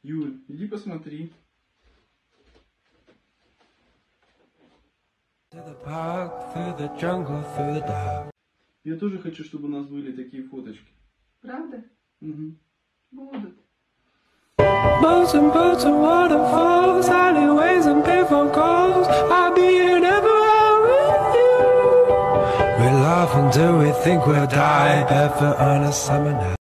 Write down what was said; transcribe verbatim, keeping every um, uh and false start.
Юль, иди посмотри. Я тоже хочу, чтобы у нас были такие фоточки. Правда? Угу. Будут. Boats and boats and waterfalls, alleyways and payphone calls. I'll be here never with you. We laugh until we think we'll die, barefoot on a summer night.